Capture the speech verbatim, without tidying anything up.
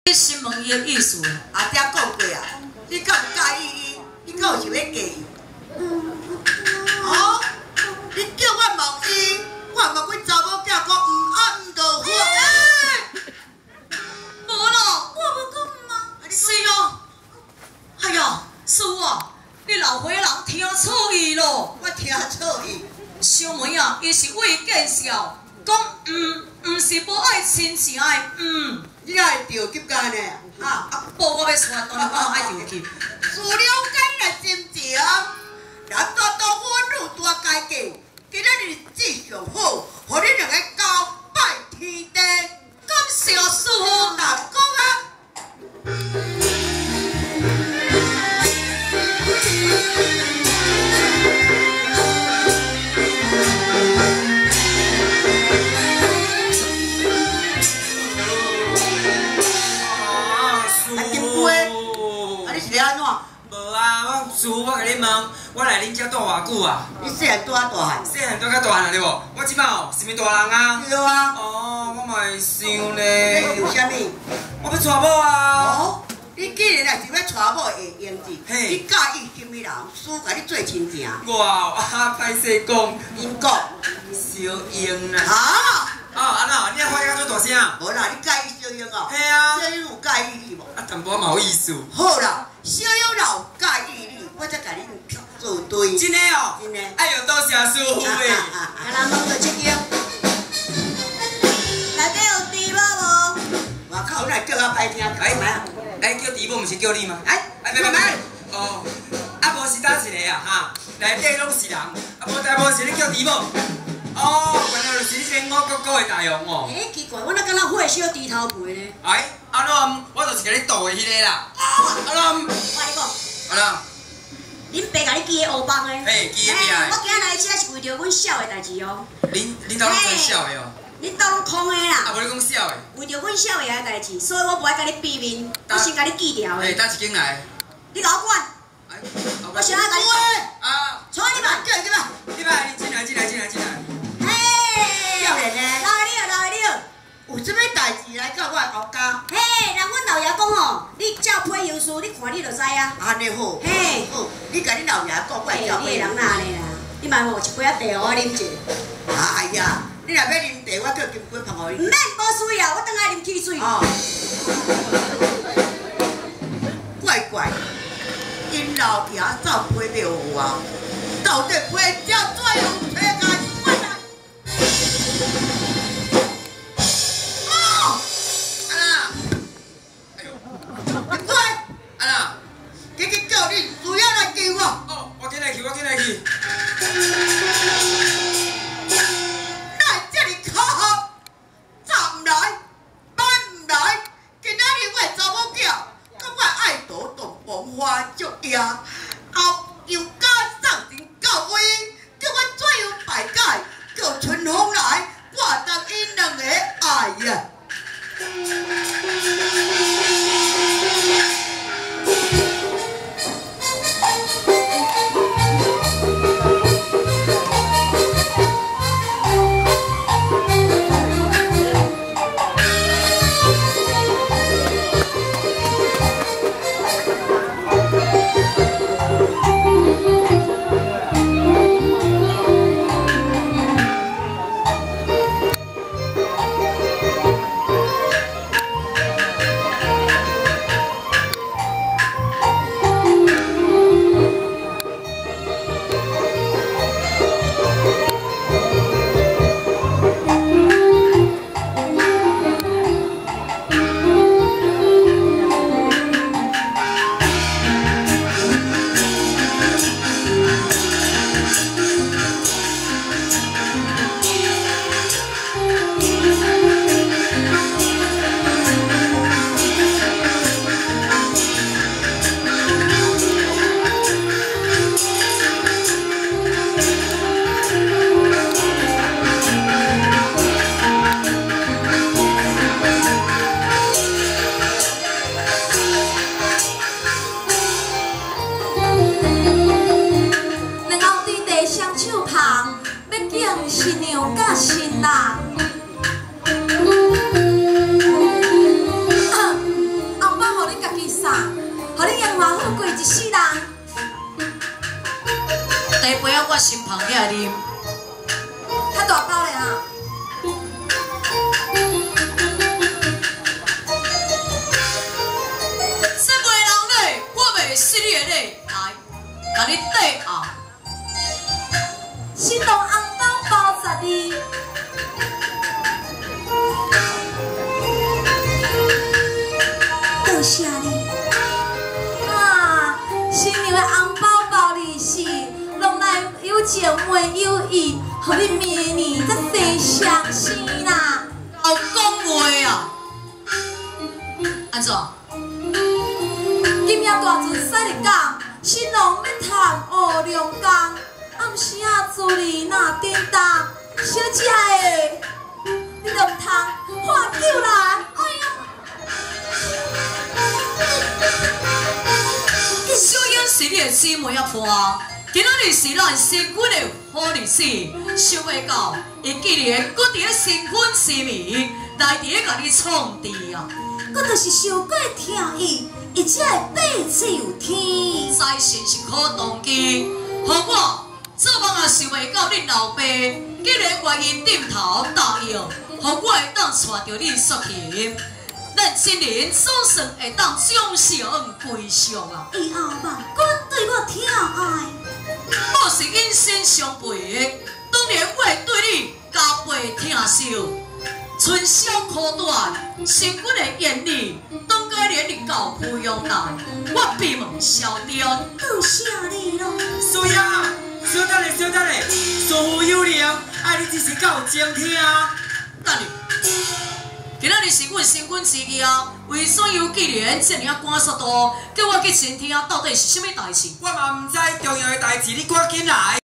你心问伊的意思啊？ 阿爹讲过啊，你敢有介意伊？你敢有想要嫁伊？哦，你叫我问伊，我问阮查某囝讲唔啊唔就好。 无咯，我无讲唔啊。是咯。哎呀，师傅啊，你老岁人听错意咯。 我听错意。 小妹啊，伊是为介绍，讲唔唔是无爱亲情的唔。 你爱着急干呢？ 啊！啊，报我要出来，当然我爱着急。 自了解的心情，咱大刀分路大家计，今仔日志上好，互你两个交拜天地。 感谢师傅。 难讲啊！ 无啊，我师傅，我甲你问，我来恁遮住偌久啊？ 你细汉住啊大汉？ 细汉住较大汉对无？我即摆哦，是物大人啊？ 对啊。 哦，我嘛会想咧。 你有啥物？ 我要娶某啊！ 哦，你既然也是要娶某会用字，你介意什么人？输甲你做亲情？ 我啊，歹势讲， 因讲小英啊。 啊？ 哦，安怎？你啊发甲做大声？ 无啦，你介意小英哦？ 嘿啊。 小英有介意你无？ 啊，淡薄嘛有意思。 好啦，小英若有介意你，我才甲你做对。 真诶哦。 真诶。 哎呦，多谢师傅诶。 啊人问着这个。 内底有猪肉无？ 外口那叫较歹听，哎妈！ 哎，叫猪母毋是叫你吗？ 哎， 哎，别别别。哦，啊无是搭一个啊哈，内底拢是人，啊无大无是你叫猪母。哦，原来就是你这五哥哥的大王哦。 哎，奇怪，我哪敢若火烧猪头皮呢？ 哎，安怎？我就是甲你倒的迄个啦。安怎？ 我跟你讲， 安恁爸甲你记的黑帮的。 嘿，记的名我今日来车是为着阮小的代志哦。 恁恁兜拢做小的哦。 恁兜拢空的啦。 啊，无你讲小的。 为着阮小爷的代志，所以我无爱甲你避面，我先甲你记掉的。 嘿，等一间来。 你甲我管。 哎， 我想要甲你。 啊， 坐你吧， 叫你吧， 你来，你进来，进来，进来，进来。 嘿， 少年呢？ 来了来了。 有啥物代志来到我后家？ 嘿，人阮老爷讲吼，你照配油书，你看你就知啊。 安尼好。 嘿。 好，你甲你老爷讲，我嘿， 照你个人哪呢啦？你买无一杯仔茶，我啉者。 哎呀，你若要啉茶，我叫金龟捧互你。 唔免，无需要，我等下啉汽水。 哦。怪怪，因老爷走批庙有啊，到底批只怎样批个？我来。哦，安娜，哎呦，金龟，安娜，今日叫你主要来救我。 哦，我紧来去，我紧来去。 哪这里考好？早唔来，晚唔来，今仔日我查某囝，甲我爱赌赌风花烛夜，后又加上人到位，叫我怎样排解？叫春风来，我当因两个爱呀。 我身旁遐啉， 较大包咧哈。 说袂人咧，我袂失你的咧，来，甲你缀后。 新郎红包包十二。 多谢你啊！新娘的红包包利是，拢来有情没有义，互你明年才生相生啦。 好讲话啊！安怎？ 今夜大船驶入港，新郎要谈学良工，暗时啊，主里那叮当，小姐诶，你都唔通喝酒啦！哎呀！ 小英是你的姊妹啊伴，今仔日是咱新婚的好日子，想袂到伊竟然搁伫咧新婚之暝来伫咧甲你创治啊！ 我就是受过疼伊，伊才会八字有天。 在神是可当机，互我做梦也想袂到恁老爸竟然愿意点头答应，互我会当带着你出去。 咱今年总算会当将士恩归上啊！ 以后万君对我疼爱， 我是因身相陪，当然我会对你加倍疼惜。春宵苦短，新婚的艳丽，当该连你教培养大，我闭门消掉。 多谢你咯。 苏雅，小等下，小等下，所夫有灵，爱你只是够精听。 等你。 今仔日是阮新婚之日啊，为什又既然这么赶速度，叫我去前听到底是啥物代志？ 我嘛唔知重要的代志，你赶紧来。